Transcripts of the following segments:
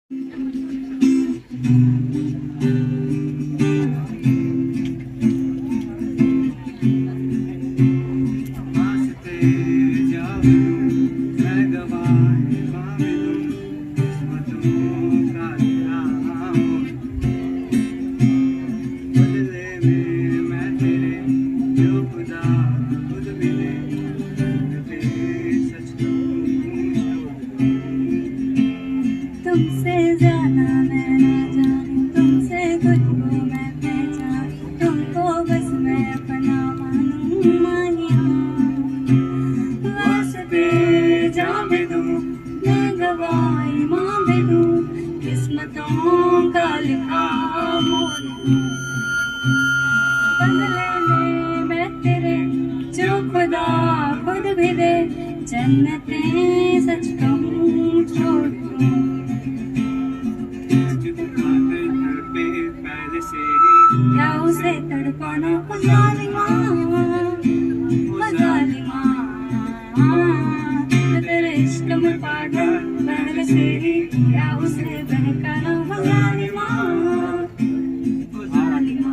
तुमसे ज्यादा मैं ना जानूं, तुमसे खुद को मैं पहचानूं, तुमको बस मैं अपना मानूं माहिया। वास्ते जान भी दूं, मैं गवाही मां भी दूं, किस्मतों का लिखा मोड़ दूं। बदले में मैं तेरे जो खुदा खुद भी दे, जन्नतें सच कहूं छोड़ दूं। क्या उसे तड़पाना हो जालिमा, हो जालिमा। तेरे इश्क में पागल पहले से ही, क्या उसे बहकाना हो जालिमा, हो जालिमा।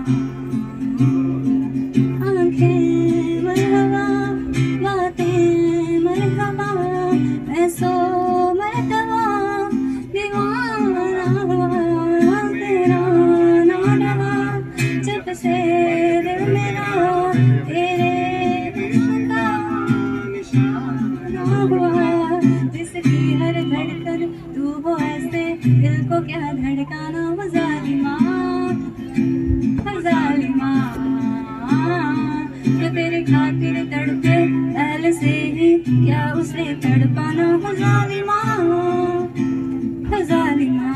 आंखें मरहबा, बातें मरहबा, ऐसो मरतबा दीवाना हुआ तेरा ना डरा। जब से दिल मेरा तेरे का निशाना हुआ, जिसकी हर धड़कन तू हो ऐसे, दिल को क्या धड़काना हो जालिमा, हो जालिमा। जो तेरी खातिर तड़पे पहले से ही, क्या उसे तड़पाना हो जालिमा, हो जालिमा।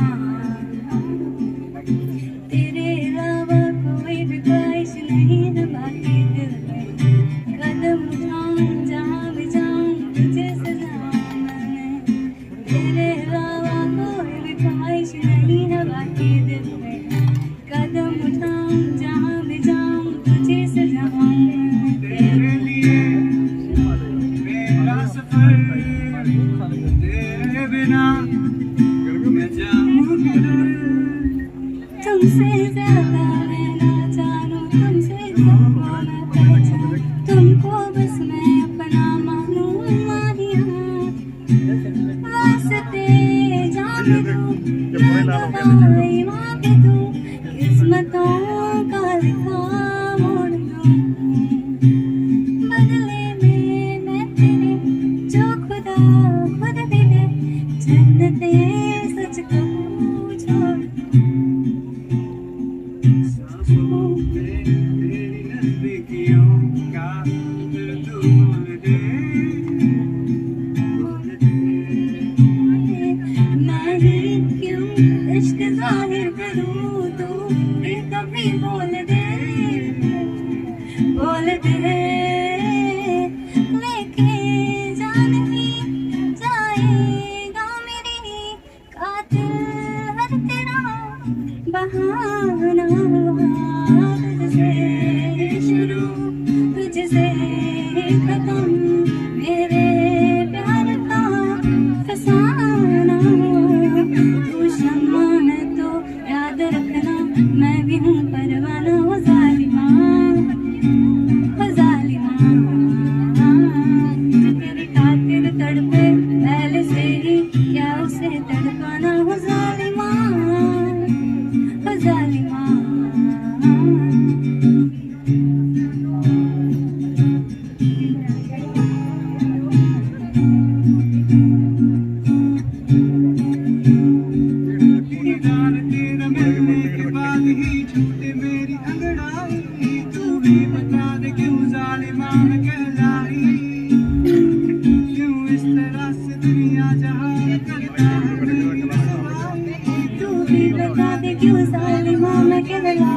तेरे अलावा कोई भी ख्वाहिश नहीं है बाकी दिल में, कदम उठाऊं जहाँ भी जाऊं तुझे सजाऊं मैं। तेरे अलावा कोई भी ख्वाहिश नहीं है बाकी दिल में, कदम उठाऊं जहाँ भी जाऊं तुझे सजाऊं मैं। तेरे लिए मेरा सफर, तेरे बिना मैं जाऊं किधर। तुमसे ज्यादा मैं ना जानूं, तुमसे खुद को मैं पहचानूं, तुमको बस मैं अपना मानूं माहिया। वास्ते जान दूं, मैं गवाही मां भी दूं, किस्मतों का लिखा मोड़ दूं। बदले में मैं तेरे जो खुदा खुद भी दे, जन्नतें सच कहूं छोड़ दूं। मैं ही क्यों इश्क जाहिर करूं, तू भी कभी बोल दे, बोल दे। लेके जान ही जाएगा मेरी, कातिल हर तेरा बहाना हुआ। तुझसे शुरू तुझसे खत्म, मेरे प्यार का फसाना हुआ। तू शम्मा है तो याद रखना, मैं भी हूँ परवाना हो जालिमा, हो जालिमा। जो तेरी खातिर तड़पे पहले से ही, क्या उसे तड़पाना हो जालिमा, हो जालिमा। मेरी अंगड़ाई तू भी बता दे, क्यों जालिमा कहलाई, क्यों इस तरह से दुनिया जहां करता है मेरी सवाई। तू भी बता दे, क्यों जालिमा मैं कहलाई।